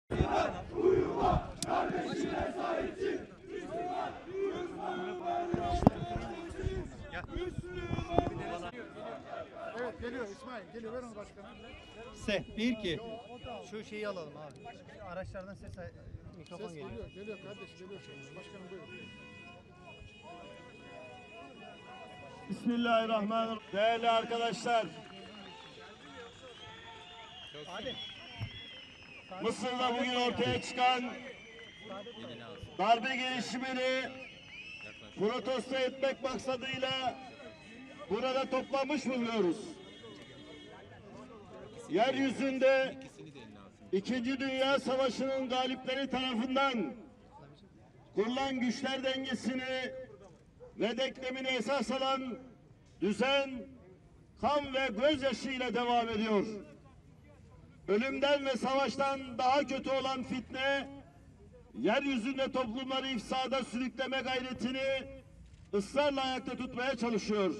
Uyuma, kardeşine sahip çık. Evet geliyor İsmail. Geliyor, ver onu başkanım. Bir iki. Şu şeyi alalım abi. Şu araçlardan mikrofon Ses geliyor. geliyor kardeş, geliyor. Başkanım buyurun. Bismillahirrahmanirrahim. Değerli arkadaşlar, Mısır'da bugün ortaya çıkan darbe girişimini protesto etmek maksadıyla burada toplanmış bulunuyoruz. Yeryüzünde İkinci Dünya Savaşı'nın galipleri tarafından kurulan güçler dengesini ve denklemini esas alan düzen kan ve gözyaşı ile devam ediyor. Ölümden ve savaştan daha kötü olan fitne, yeryüzünde toplumları ifsada sürükleme gayretini ısrarla ayakta tutmaya çalışıyor.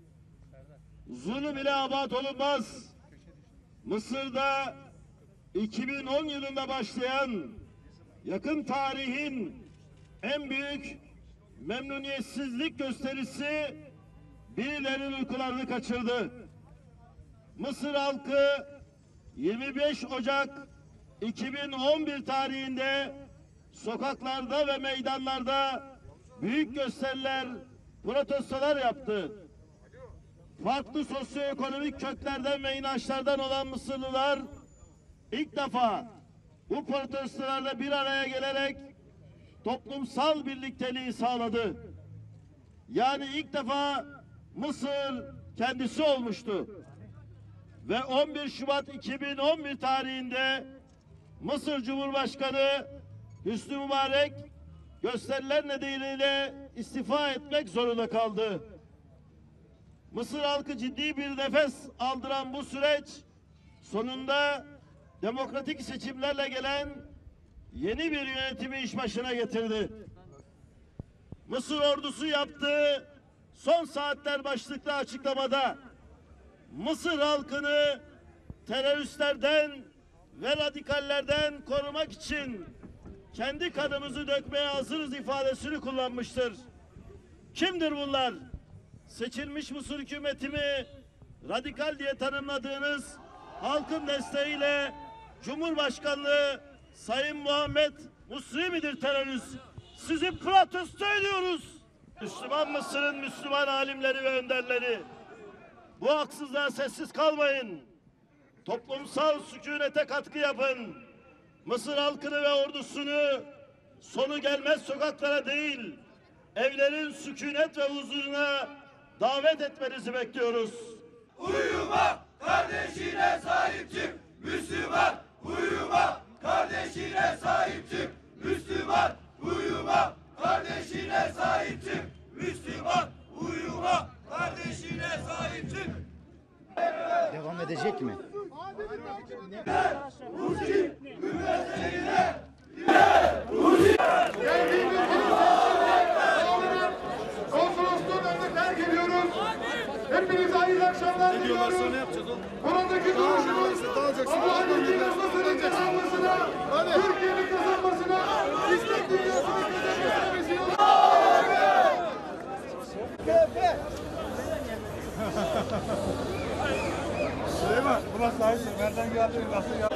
Zulüm ile abat olunmaz. Mısır'da 2010 yılında başlayan yakın tarihin en büyük memnuniyetsizlik gösterisi birilerinin uykularını kaçırdı. Mısır halkı 25 Ocak 2011 tarihinde sokaklarda ve meydanlarda büyük gösteriler, protestolar yaptı. Farklı sosyoekonomik köklerden ve inançlardan olan Mısırlılar ilk defa bu protestolarda bir araya gelerek toplumsal birlikteliği sağladı. Yani ilk defa Mısır kendisi olmuştu. Ve 11 Şubat 2011 tarihinde Mısır Cumhurbaşkanı Hüsnü Mübarek gösteriler nedeniyle istifa etmek zorunda kaldı. Mısır halkı ciddi bir nefes aldıran bu süreç sonunda demokratik seçimlerle gelen yeni bir yönetimi iş başına getirdi. Mısır ordusu yaptığı son saatler başlıklı açıklamada Mısır halkını teröristlerden ve radikallerden korumak için kendi kanımızı dökmeye hazırız ifadesini kullanmıştır. Kimdir bunlar? Seçilmiş Mısır hükümeti mi? Radikal diye tanımladığınız halkın desteğiyle Cumhurbaşkanlığı Sayın Muhammed Musri midir terörist? Sizi protesto ediyoruz. Müslüman Mısır'ın Müslüman alimleri ve önderleri, bu haksızlığa sessiz kalmayın. Toplumsal sükunete katkı yapın. Mısır halkını ve ordusunu sonu gelmez sokaklara değil, evlerin sükunet ve huzuruna davet etmenizi bekliyoruz. Uyuma, kardeşine sahip çık. Müslüman, uyuma, kardeşine sahip çık. Müslüman, uyuma, kardeşine sahip çık. Müslüman, uyuma, kardeşine sahip çık. Devam edecek mi? Konsolosluğun önünde terk ediyoruz. Hepinize hayırlı akşamlar diliyoruz. Buradaki duruşumuz Allah'ın dünyasının kazanmasına, Türkiye'nin kazanmasına, İslam dünyasının kazanmasına vesile olsun. Süleyman, burası sahipsin. Nereden geldin? Nasıl geldin?